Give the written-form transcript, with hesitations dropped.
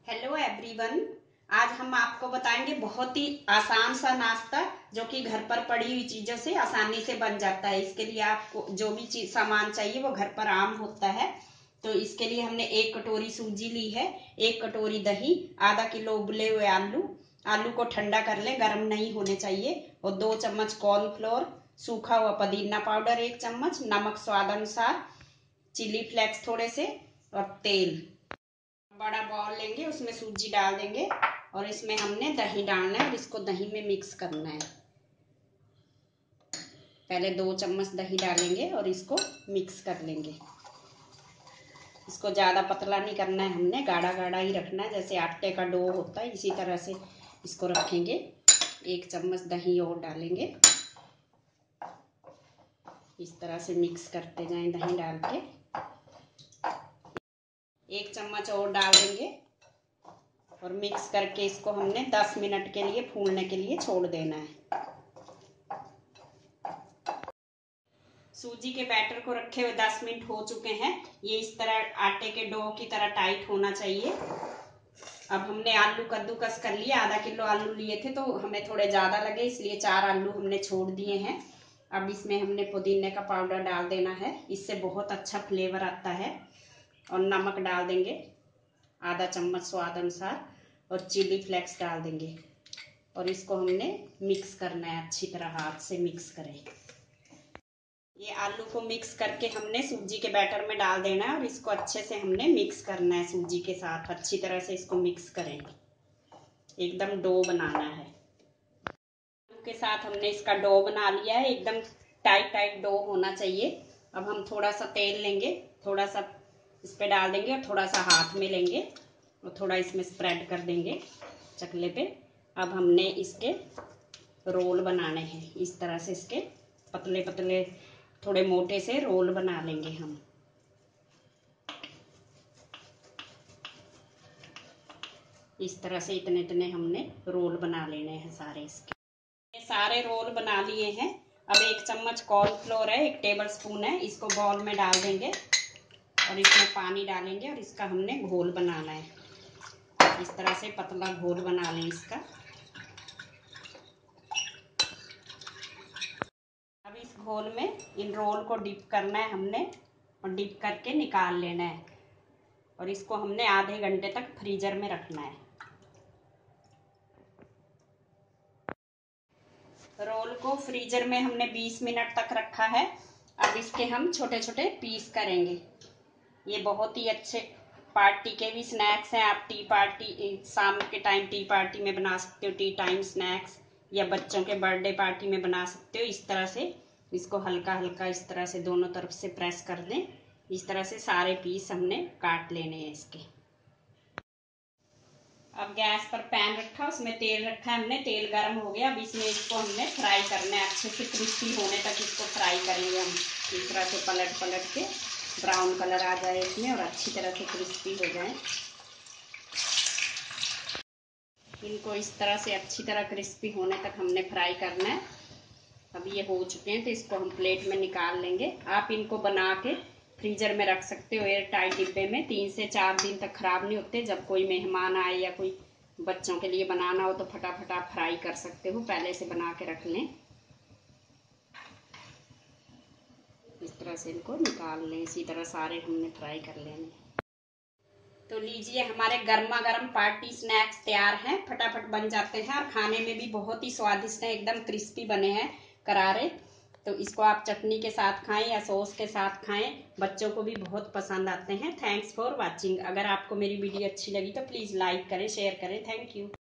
Hello everyone. आज हम आपको बताएंगे बहुत ही आसान सा नाश्ता जो कि घर पर पड़ी हुई चीजों से आसानी से बन जाता है। इसके लिए आपको जो भी चीज सामान चाहिए वो घर पर आम होता है। तो इसके लिए हमने 1 कटोरी सूजी ली है, 1 कटोरी दही, आधा किलो उबले हुए आलू। आलू को ठंडा कर लें, गर्म नहीं होने चाहिए। और 2 चम्मच कॉर्नफ्लोर, सूखा हुआ पुदीना पाउडर 1 चम्मच, नमक स्वाद अनुसार, चिली फ्लेक्स थोड़े से और तेल। बड़ा बाउल लेंगे, उसमें सूजी डाल देंगे और इसमें हमने दही डालना है और इसको दही में मिक्स करना है। पहले 2 चम्मच दही डालेंगे और इसको मिक्स कर लेंगे। इसको ज्यादा पतला नहीं करना है, हमने गाढ़ा गाढ़ा ही रखना है, जैसे आटे का डो होता है इसी तरह से इसको रखेंगे। 1 चम्मच दही और डालेंगे, इस तरह से मिक्स करते जाएं दही डाल के। 1 चम्मच और डाल देंगे और मिक्स करके इसको हमने 10 मिनट के लिए फूलने के लिए छोड़ देना है। सूजी के बैटर को रखे हुए 10 मिनट हो चुके हैं। ये इस तरह आटे के डो की तरह टाइट होना चाहिए। अब हमने आलू कद्दूकस कर लिए, आधा किलो आलू लिए थे तो हमें थोड़े ज्यादा लगे, इसलिए 4 आलू हमने छोड़ दिए हैं। अब इसमें हमने पुदीने का पाउडर डाल देना है, इससे बहुत अच्छा फ्लेवर आता है। और नमक डाल देंगे आधा चम्मच स्वाद अनुसार और चिली फ्लेक्स डाल देंगे और इसको हमने मिक्स करना है, अच्छी तरह हाथ से मिक्स करें। ये आलू को मिक्स करके हमने सूजी के बैटर में डाल देना है और इसको अच्छे से हमने मिक्स करना है सूजी के साथ। अच्छी तरह से इसको मिक्स करें, एकदम डो बनाना है। आलू के साथ हमने इसका डो बना लिया है, एकदम टाइट टाइट डो होना चाहिए। अब हम थोड़ा सा तेल लेंगे, थोड़ा सा इस पे डाल देंगे और थोड़ा सा हाथ में लेंगे और थोड़ा इसमें स्प्रेड कर देंगे चकले पे। अब हमने इसके रोल बनाने हैं, इस तरह से इसके पतले पतले थोड़े मोटे से रोल बना लेंगे हम। इस तरह से इतने इतने हमने रोल बना लेने हैं सारे इसके। ये सारे रोल बना लिए हैं। अब 1 चम्मच कॉर्नफ्लोर है, 1 टेबल स्पून है, इसको बाउल में डाल देंगे और इसमें पानी डालेंगे और इसका हमने घोल बनाना है। इस तरह से पतला घोल बना लें इसका। अब इस घोल में इन रोल को डिप करना है हमने और डिप करके निकाल लेना है और इसको हमने आधे घंटे तक फ्रीजर में रखना है। रोल को फ्रीजर में हमने 20 मिनट तक रखा है। अब इसके हम छोटे छोटे पीस करेंगे। ये बहुत ही अच्छे पार्टी के भी स्नैक्स हैं। आप टी पार्टी, शाम के टाइम टी पार्टी में बना सकते हो, टी टाइम स्नैक्स, या बच्चों के बर्थडे पार्टी में बना सकते हो। इस तरह से इसको हल्का हल्का इस तरह से दोनों तरफ से प्रेस कर दें। इस तरह से सारे पीस हमने काट लेने हैं इसके। अब गैस पर पैन रखा, उसमें तेल रखा है हमने, तेल गर्म हो गया। अब इसमें इसको हमने फ्राई करना है, अच्छे से क्रिस्पी होने तक इसको फ्राई करेंगे हम। इस तरह से पलट पलट के ब्राउन कलर आ जाए इसमें और अच्छी तरह से क्रिस्पी हो जाए। इनको इस तरह से अच्छी तरह क्रिस्पी होने तक हमने फ्राई करना है। अब ये हो चुके हैं तो इसको हम प्लेट में निकाल लेंगे। आप इनको बना के फ्रीजर में रख सकते हो एयर टाइट डिब्बे में, 3 से 4 दिन तक खराब नहीं होते। जब कोई मेहमान आए या कोई बच्चों के लिए बनाना हो तो फटाफट आप फ्राई कर सकते हो, पहले से बना के रख लें। इस तरह से इनको निकाल लें, इसी तरह सारे हमने फ्राई कर लेने। तो लीजिए, हमारे गर्मा गर्म पार्टी स्नैक्स तैयार हैं, फटाफट बन जाते हैं और खाने में भी बहुत ही स्वादिष्ट है, एकदम क्रिस्पी बने हैं, करारे। तो इसको आप चटनी के साथ खाएं या सॉस के साथ खाएं, बच्चों को भी बहुत पसंद आते हैं। Thanks for watching. अगर आपको मेरी वीडियो अच्छी लगी तो प्लीज लाइक करें, शेयर करें। Thank you.